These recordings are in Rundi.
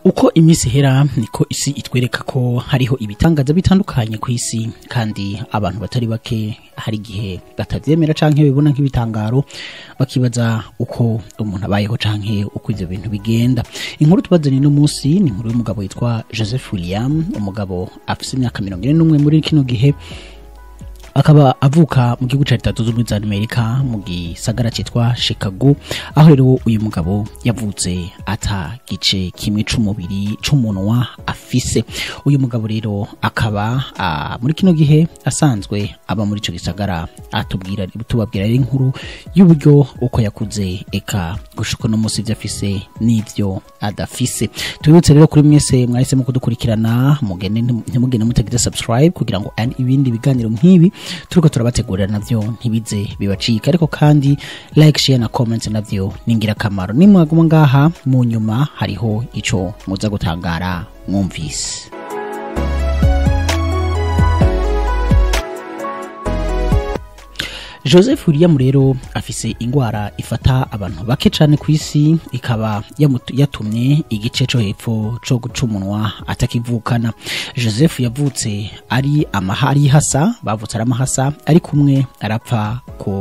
Uko imisi hera niko isi itwereka ko hariho ibitangaza bitandukanye ku isi kandi abantu batari bake hari gihe batavyemera canke bibona nk'ibitangaro bakibaza uko umuntu abayeho canke uko ivyo bintu bigenda. Inkuru tubazanye no musi ni inkuru y'umugabo yitwa Joseph William, umugabo afise imyaka 41 muri kino gihe, akaba avuka mu gihugu ca Leta Zunze Ubumwe za Amerika mu gisagara citwa Chicago, aho rero uyu mugabo yavutse ata gice kimwe c'umubiri c'umunwa afise. Uyu mugabo rero akaba muri kino gihe asanzwe aba muri ico gisagara, tubabwira inkuru y'uburyo uko yakuze eka gushika no musi ivyo afise n'ivyo adafise. Tubibutse rero kuri mwese mwahisemo kudukurikirana, ntimugende mutagize subscribe kugira ngo ibindi biganiro nk'ibi turiko turabategurira navyo ntibize bibacika, ariko kandi like, share na comment navyo ningira kamaro. Nimwaguma ngaha mu nyuma hariho ico muza gutangara mwumvise. Joseph William rero afise ingwara ifata abantu bake cane kw'isi, ikaba yatumye igice co hepfo co gucumunwa atakivukana. Joseph yavutse ari amahari hasa, bavutse ari amahasa, ari kumwe arapfa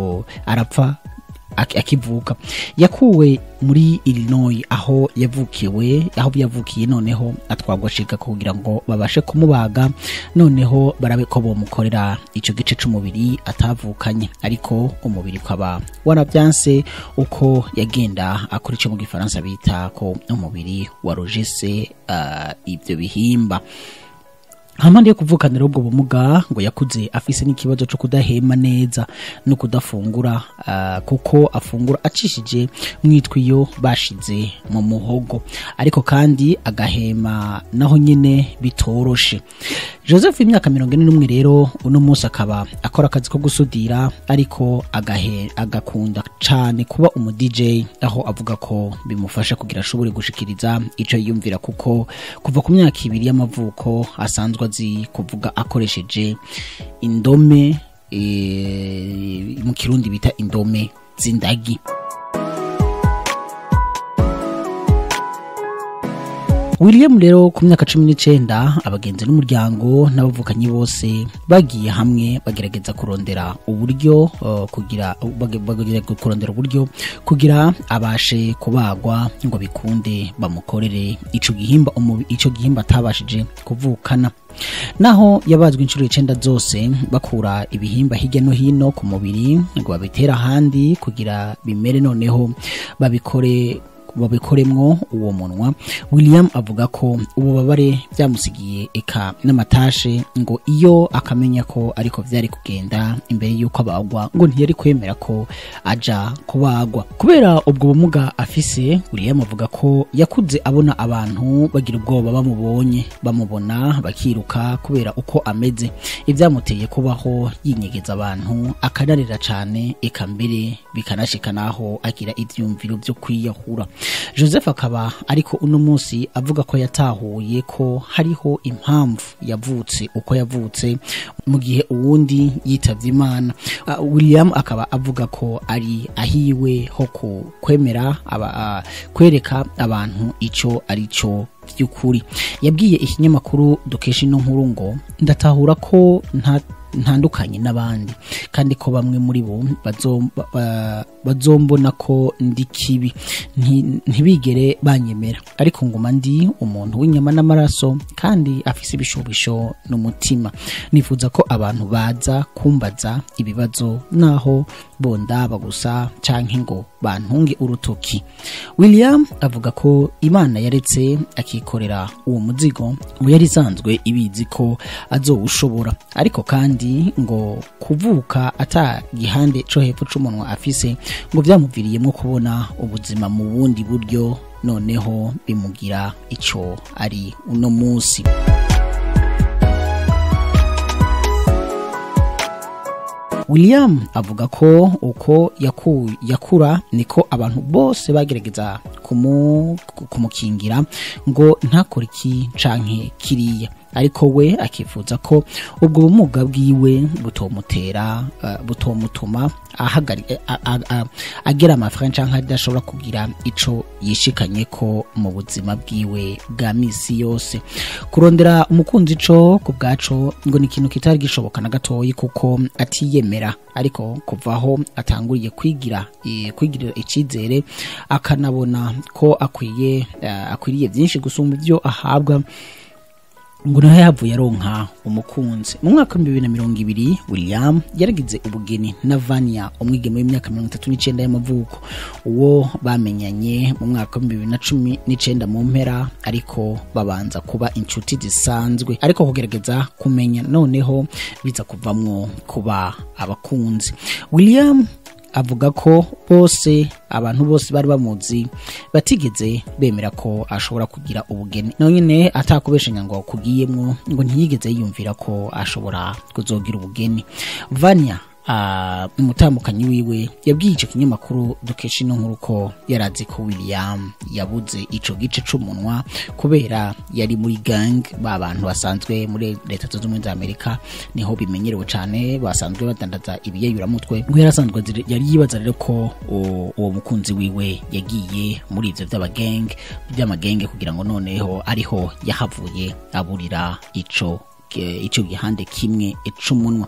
akivuka. Yakuwe muri Illinois aho yavukiye, noneho atwagwa Chicago kugira ngo babashe kumubaga, noneho barabe ko bomukorera ico gice c'umubiri atavukanye, ariko umubiri ukaba waravyanse uko yagenda akora ico mu gifaransa bita ko umubiri warojese ivyo bihimba. Hamande yo kuvukanira ubwo bumuga ngo yakuze afise n'ikibazo cyo kudahema neza no kudafungura, kuko afungura acishije mwitwiyo bashize mu muhogo, ariko kandi agahema naho nyene bitoroshe. Joseph imyaka 41 rero uno munsi akaba akora akazi ko gusudira, ariko agakunda cane kuba umu DJ, aho avuga ko bimufasha kugira ashobore gushikiriza ico yiyumvira, kuko kuva ku myaka 2 y'amavuko asanzwe azi kuvuga akoresheje indome, mu Kirundi bita indome z'indagi. William rero ku myaka 19 abagenzi n'umuryango n'abavukanyi bose bagiye hamwe bagerageza kurondera uburyo kugira abashe kubagwa ngo bikunde bamukorere ico gihimba atabashije kuvukana. Naho yabazwe inshuro 9 zose bakura ibihimba hirya no hino ku mubiri ngo babitera handi kugira bimere, noneho babikoremwo uwo munwa. William avuga ko ububabare byamusigiye eka n'amatashe, ngo iyo akamenya ko ariko vyari kugenda imbere yuko abagwa ngo ntiyari kwemera ko aja kubagwa. Kubera ubwo bumuga afise, William avuga ko yakuze abona abantu bagira ubwoba bamubona bakiruka kubera uko ameze. Ivyamuteye kubaho yinyegeza abantu, akanarira cane, eka mbere bikanashika naho agira ivyumviro vyo kwiyahura. Joseph akaba ariko uno munsi avuga ko yatahuye ko hariho impamvu yavutse uko yavutse, mu gihe uwundi yitavye Imana. William akaba avuga ko ari ahiwe ho kwemera kwereka abantu ico arico vy'ukuri. Yabwiye ikinyamakuru dukesha ino nkuru ngo ndatahura ko ntandukanye n'abandi, kandi ko bamwe muri bo bazombona ko ndi kibi, ntibigere banyemera, ariko nguma ndi umuntu w'inyama n'amaraso kandi afise ibishobisho n'umutima. Nifuza ko abantu baza kumbaza ibibazo naho bondaba gusa canke ngo bantunge urutoki. William avuga ko Imana yaretse akikorera uwo muzigo ngo yari isanzwe ibizi ko azowushobora, ariko kandi ngo kuvuka ata gihande co hepfo c'umunwa afise ngo vyamuviriyemwo kubona ubuzima mu bundi buryo, noneho bimugira ico ari uno munsi. William avuga ko uko yakura niko abantu bose bagerageza kumukingira ngo ntakore iki canke kiriya, ariko we akifuza ko ubwo bumuga bwiwe butomutuma agera amafranga canke adashobora kugira ico yishikanye ko mu buzima bwiwe bwa misi yose. Kurondera umukunzi co ku bwaco ngo ni ikintu kitari gishoboka na gatoyi kuko atiyemera, ariko kuvaho atanguriye kwigirira icizere akanabona ko akwiriye byinshi gusumba ibyo ahabwa, ngo naho yavuye aronka umukunzi. Mu mwaka wa 2020 William yaragize ubugeni na Vania, umwigeme w'imyaka 39 y'amavuko, uwo bamenyanye mu mwaka wa 2019 mu mpera, ariko babanza kuba inshuti zisanzwe, ariko kugerageza kumenya noneho biza kuvamwo kuba abakunzi. William avuga ko abantu bose bari bamuzi batigeze bemera ko ashobora kugira ubugeni, nonyene atakubeshanya ngo kugiyemwo, ngo ntiyigeze yiyumvira ko ashobora kuzogira ubugeni. Vania umutambukanyi wiwe yabwiye ico kinyamakuru dukesha ino nkuru ko yarazi ko William yabuze ico gice c'umunwa kubera yari muri gang, abantu basanzwe muri leta zunze ubumwe za Amerika niho bimenyerewe cane, basanzwe badandaza ibiyeyura mutwe. Ngo yarasanzwe yari yibaza rero ko uwo mukunzi wiwe yagiye muri ivyo by'amagenge kugira ngo noneho ariho yahavuye aburira ico gihande kimwe c'umunwa.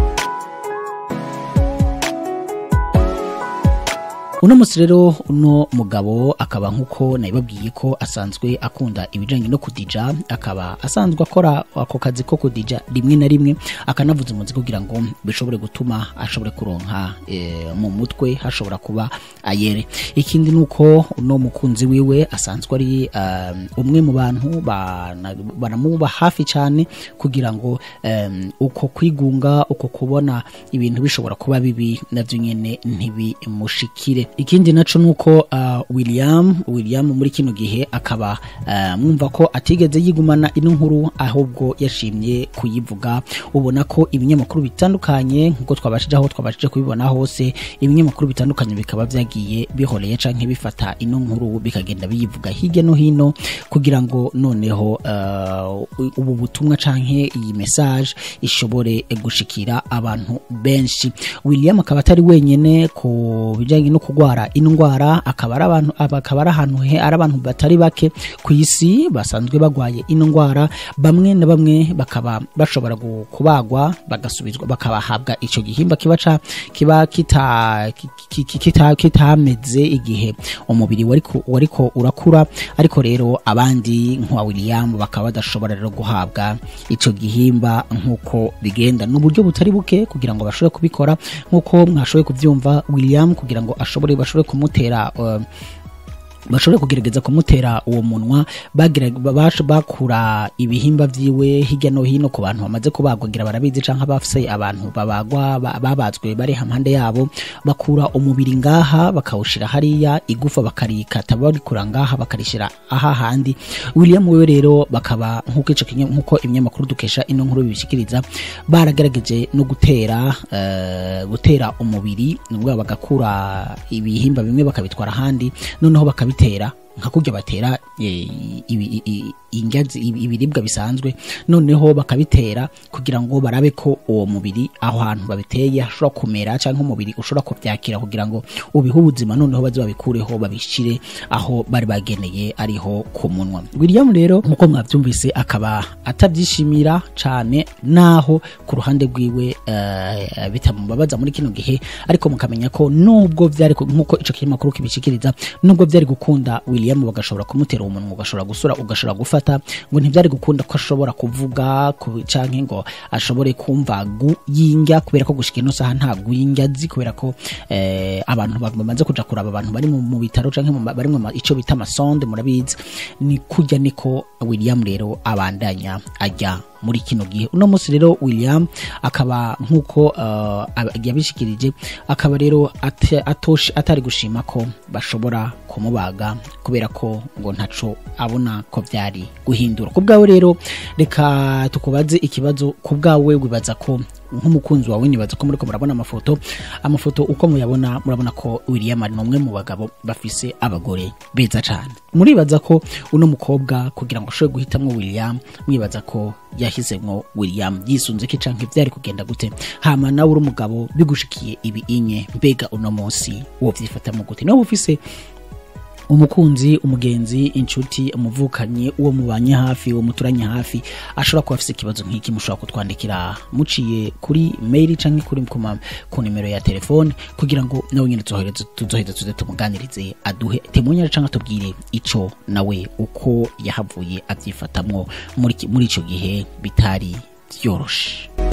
Uno musi rero uno mugabo akaba nkuko nabibabwiye ko asanzwe akunda ibijanye no kudija, akaba asanzwe akora ako kazi ko kudija rimwe na rimwe, akanavuza umuziki kugira ngo bishobore gutuma ashobore kuronka mu mutwe hashobora kuba ayere. Ikindi nuko uno mukunzi wiwe asanzwe ari umwe mu bantu baramuba hafi cyane kugira ngo uko kwigunga, uko kubona ibintu bishobora kuba bibi navyo nyene ntibimushikire. Ikindi naco nuko William muri kino gihe akaba mwumva ko atigeze yigumana ino nkuru, ahubwo yashimye kuyivuga. Ubona ko ibinyamakuru bitandukanye nkuko twabashije kubibona hose, ibinyamakuru bitandukanye bikaba vyagiye bihoreye canke bifata ino nkuru bikagenda biyivuga hirya no hino kugira ngo noneho ubu butumwa canke iyi message ishobore gushikira abantu benshi. William akaba atari wenyene ku bijanye no kugwara indwara, akaba ari abantu batari bake ku isi basanzwe bagwaye indwara. Bamwe na bamwe bakaba bashobora kubagwa bagasubizwa bakabahabwa ico gihimba kiba kitameze igihe umubiri wariko urakura, ariko rero abandi nka William bakaba badashobora rero guhabwa ico gihimba nkuko bigenda. N'uburyo butari buke kugira ngo bashobore kubikora nkuko mwashoboye kuvyumva. William kugira ngo bashobore kumutera bashobore kugerageza kumutera uwo munwa, bakura ibihimba vyiwe hirya no hino ku bantu bamaze kubagwagira barabizi, canke bafise abantu babazwe bari hampande yabo, bakura umubiri ngaha bakawushira hariya, igufa bakarikata barikura ngaha bakarishira aha handi. William wewe rero bakaba nkuko ibinyamakuru dukesha ino nkuru bibishikiriza, baragerageje no gutera umubiri, nubwo bagakura ibihimba bimwe bakabitwara handi, noneho bakabitera nka kurya batera ingazi ibiribwa bisanzwe, noneho bakabitera kugira ngo barabe ko uwo mubiri aho hantu babiteye hashobora kumera canke umubiri ushobora kuvyakira kugira ngo ubihe ubuzima, noneho baze babikureho babishire aho bari bageneye ariho ku munwa. William rero nkuko mwavyumvise akaba atabyishimira cane, naho ku ruhande rwiwe bitamubabaza muri kino gihe, ariko mukamenya ko nubwo vyari nkuko ico kinyamakuru kibishikiriza, nubwo vyari gukunda William bagashobora kumutera umunwa, ugashobora gusura, ugashobora gufata, ngo ntivyari gukunda ko ashobora kuvuga canke ngo ashobore kumva guyinga, kubera ko gushika ino saha nta guyingazi, kubera ko abantu bamaze kuja kuraba abantu bari mu bitaro canke bari mu ico bita amasonde, murabizi ni kurya niko William rero abandanya ajya muri kino gihe. Uno musi rero William akaba nkuko yabishikirije, akaba rero atari gushima ko bashobora kumubaga kubera ko ngo ntaco abona ko vyari guhindura. Kubwawe rero reka tukubaze ikibazo, kubwawe wibaza ko nk'umukunzi wawe nibaza ko muriko murabona amafoto uko murabona ko William ari umwe mu bagabo bafise abagore beza cyane. Muribaza ko uno mukobwa kugira ngo ashobore guhitamwo William, mwibaza ko yahisemwo William yisunze ki canke vyari kugenda gute? Hama nawe uri umugabo bigushikiye ibi inye, mbega uno munsi wo vyifatamwo gute? No ufise umukunzi, umugenzi, inshuti, umuvukanyi, uwo mubanye hafi, uwo muturanye hafi, ashobora kuba afise ikibazo nk'iki, mushobora kutwandikira muciye kuri mail canke kuri ku nimero ya telefone kugira ngo nawe nyine tuzoheza tuze tumuganirize, aduhe témoignage canke tubwire ico nawe uko yahavuye avyifatamwo muri ico gihe bitari vyoroshe.